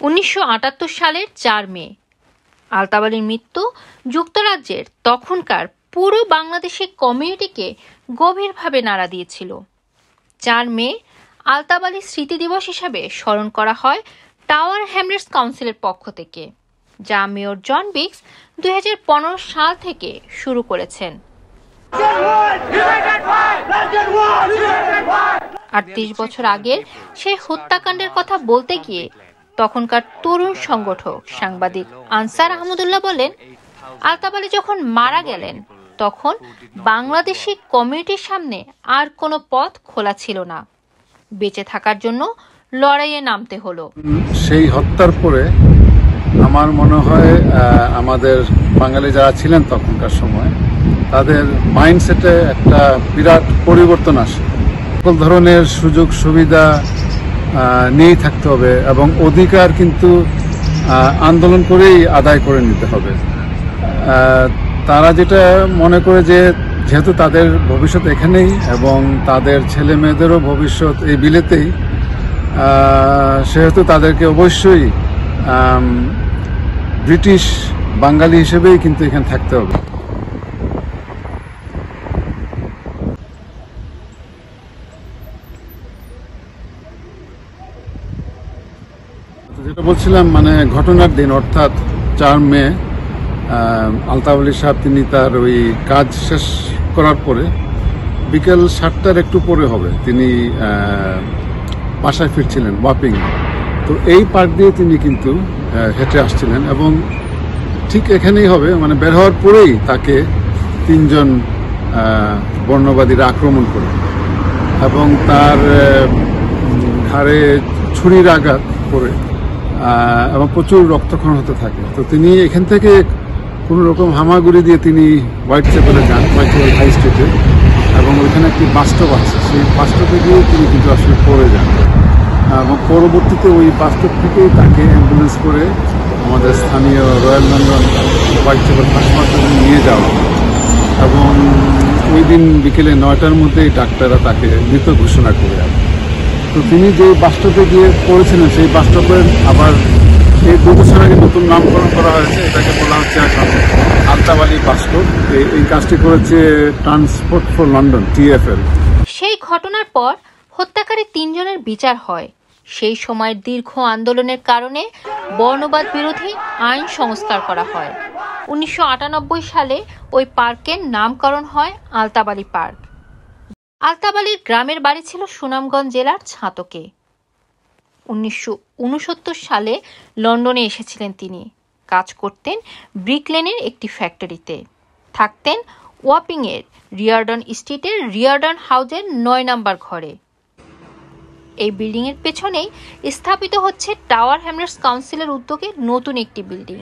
1978 সালের 4 মে আলতাব আলীর মৃত্যু যুক্তরাজ্যের তখনকার পুরো বাংলাদেশি কমিউনিটিকে গভীরভাবে নাড়া দিয়েছিল। 4 মে আলতাব আলীর স্মৃতি দিবস হিসাবে স্মরণ করা হয় টাওয়ার হ্যামলেটস কাউন্সিলের পক্ষ থেকে, যা মেয়র জন বিগস 2015 সাল থেকে শুরু করেছেন। 38 বছর আগের সেই হত্যাকাণ্ডের কথা বলতে গিয়ে তখনকার তরুণ সংগঠক সাংবাদিক আনসার আহমদুল্লাহ বলেন, আলতাব আলী যখন মারা গেলেন তখন বাংলাদেশি কমিউনিটির সামনে আর কোনো পথ খোলা ছিল না, বেঁচে থাকার জন্য লড়াইয়ে নামতে হলো। সেই হত্যার পরে আমার মনে হয় আমাদের বাঙালি যারা ছিলেন তখনকার সময়, তাদের মাইন্ডসেটে একটা বিরাট পরিবর্তন আসে। সকল ধরনের সুযোগ সুবিধা নিয়েই থাকতে হবে এবং অধিকার কিন্তু আন্দোলন করেই আদায় করে নিতে হবে। তারা যেটা মনে করে যে যেহেতু তাদের ভবিষ্যৎ এখানেই এবং তাদের ছেলে মেয়েদেরও ভবিষ্যৎ এই বিলেতেই, সেহেতু তাদেরকে অবশ্যই ব্রিটিশ বাঙালি হিসেবেই কিন্তু এখানে থাকতে হবে। যেটা বলছিলাম, মানে ঘটনার দিন অর্থাৎ 4 মে আলতাব আলী সাহেব তিনি তার ওই কাজ শেষ করার পরে বিকেল 7টার একটু পরে হবে তিনি বাসায় ফিরছিলেন ওয়াপিং। তো এই পার্ক দিয়ে তিনি কিন্তু হেঁটে আসছিলেন এবং ঠিক এখানেই হবে, মানে বের হওয়ার পরেই তাকে 3 জন বর্ণবাদীরা আক্রমণ করে এবং তার ঘাড়ে ছুরির আঘাত করে এবং প্রচুর রক্তক্ষরণ হতে থাকে। তো তিনি এখান থেকে কোনো রকম হামাগুড়ি দিয়ে তিনি হোয়াইট চ্যাপেলে যান, হোয়াইট চ্যাপেল হাই স্ট্রিটে, এবং ওইখানে একটি বাস স্টপ আছে, সেই বাস স্টপে গিয়ে তিনি কিন্তু আসলে পড়ে যান এবং পরবর্তীতে ওই বাস স্টপ থেকেই তাকে অ্যাম্বুলেন্স করে আমাদের স্থানীয় রয়্যাল লন্ডন হোয়াইট চ্যাপেল হাসপাতালে নিয়ে যাওয়া এবং ওই দিন বিকেলে 9টার মধ্যেই ডাক্তাররা তাকে মৃত ঘোষণা করে। তো তিনি যে বাস স্টপে গিয়ে পড়েছিলেন সেই বাস স্টপের আবার এই 2 বছর আগে নতুন নামকরণ করা হয়েছে, এটাকে বলা হচ্ছে এখন আলতাব আলী বাস স্টপ। এই কাজটি করেছে ট্রান্সপোর্ট ফর লন্ডন, TfL। সেই ঘটনার পর হত্যাকারী 3 জনের বিচার হয়। সেই সময়ের দীর্ঘ আন্দোলনের কারণে বর্ণবাদ বিরোধী আইন সংস্কার করা হয়। 1998 সালে ওই পার্কের নামকরণ হয় আলতাব আলী পার্ক। আলতাব আলীর গ্রামের বাড়ি ছিল সুনামগঞ্জ জেলার ছাতকে। 1969 সালে লন্ডনে এসেছিলেন তিনি। কাজ করতেন ব্রিক লেনের একটি ফ্যাক্টরিতে, থাকতেন ওয়াপিংয়ের রিয়ারডন স্ট্রিটের রিয়ারডন হাউসের 9 নম্বর ঘরে। এই বিল্ডিংয়ের পেছনেই স্থাপিত হচ্ছে টাওয়ার হ্যামলেটস কাউন্সিলের উদ্যোগে নতুন একটি বিল্ডিং।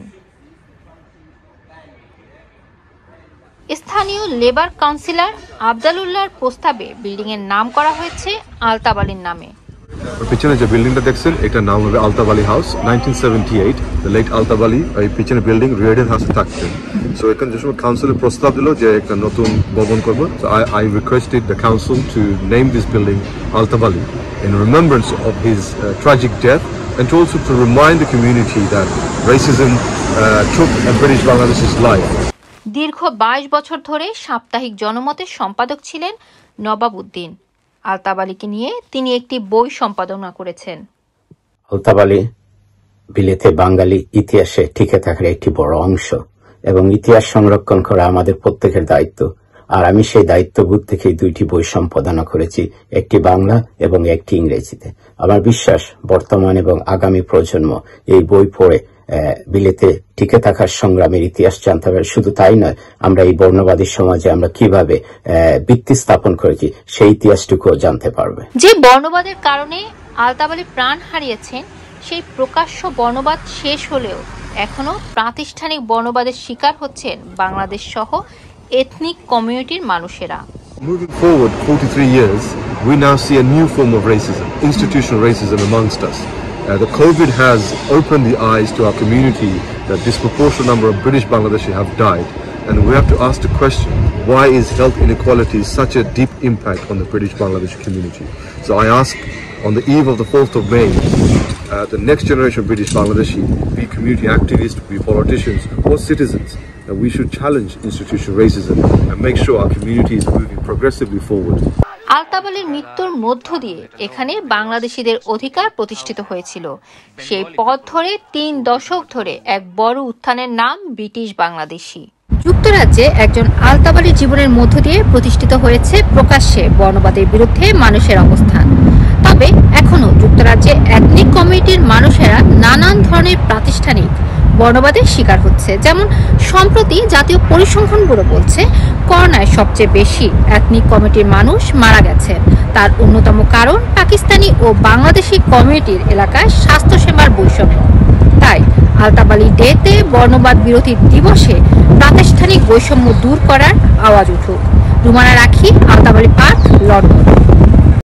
স্থানীয় লেবার কাউন্সিলর আবদালুল্লাহর প্রস্তাবে বিল্ডিং এর নাম করা হয়েছে আলতাব আলীর নামে। পিছনে যে বিল্ডিংটা দেখছেন এটার নাম হবে Altab Ali house. 1978 the late Altab Ali এই পিছনে বিল্ডিং রিয়ারডন হাউসে থাকতেন। সো এখানে যে সময় কাউন্সিলের প্রস্তাব দিল যে একটা নতুন ভবন করব, so I requested the council to name this building Altab Ali in remembrance of his tragic death and also to remind the community that racism took a British Bangladesh's life. দীর্ঘ 22 বছর ধরে সাপ্তাহিক জনমতের সম্পাদক ছিলেন নবাব উদ্দিন। আলতাব আলীকে নিয়ে তিনি একটি বই সম্পাদনা করেছেন। আলতাব আলী বিলেতে বাঙালি ইতিহাসে টিকে থাকার একটি বড় অংশ এবং ইতিহাস সংরক্ষণ করা আমাদের প্রত্যেকের দায়িত্ব। আর আমি সেই দায়িত্ববোধ থেকে 2টি বই সম্পাদনা করেছি, একটি বাংলা এবং একটি ইংরেজিতে। আমার বিশ্বাস বর্তমান এবং আগামী প্রজন্ম এই বই পড়ে বিলেতে টিকে থাকার সংগ্রামের ইতিহাস জানতে পারে। শুধু তাই নয়, আমরা এই বর্ণবাদী সমাজে আমরা কিভাবে ভিত্তি স্থাপন করেছি সেই ইতিহাসটুকুও জানতে পারবে। যে বর্ণবাদের কারণে আলতাব আলী প্রাণ হারিয়েছেন, সেই প্রকাশ্য বর্ণবাদ শেষ হলেও এখনো প্রাতিষ্ঠানিক বর্ণবাদের শিকার হচ্ছেন বাংলাদেশ সহ এথনিক কমিউনিটির মানুষেরা। Moving forward 43 years, we now see a new form of racism, institutional racism amongst us. The COVID has opened the eyes to our community that disproportionate number of British Bangladeshi have died, and we have to ask the question, why is health inequality such a deep impact on the British Bangladeshi community? So I ask, on the eve of the 4th of May, the next generation of British Bangladeshi, be community activists, be politicians or citizens, that we should challenge institutional racism and make sure our community is moving progressively forward. Altab আলীর মৃত্যুর মধ্য দিয়ে এখানে বাংলাদেশিদের অধিকার প্রতিষ্ঠিত হয়েছিল। সেই পথ ধরে 3 দশক ধরে এক বড় উত্থানের নাম ব্রিটিশ বাংলাদেশি। যুক্তরাজ্যে একজন আলতাব আলীর জীবনের মধ্য দিয়ে প্রতিষ্ঠিত হয়েছে প্রকাশ্যে বর্ণবাদের বিরুদ্ধে মানুষের অবস্থান। তবে এখনো যুক্তরাজ্যে এথনিক কমিউনিটির মানুষেরা নানান ধরনের প্রাতিষ্ঠানিক বর্ণবাদের শিকার হচ্ছে। যেমন সম্প্রতি জাতীয় পরিসংখ্যান ব্যুরো বলছে করোনায় সবচেয়ে বেশি এথনিক কমিউনিটির মানুষ মারা গেছে। তার অন্যতম কারণ পাকিস্তানি ও বাংলাদেশি কমিউনিটির এলাকায় স্বাস্থ্যসেবার বৈষম্য। তাই আলতাব আলী ডেতে বর্ণবাদ বিরোধী দিবসে প্রাতিষ্ঠানিক বৈষম্য দূর করার আওয়াজ উঠুক। রুমানা রাখি, আলতাব আলী পার্ক, লন্ডন।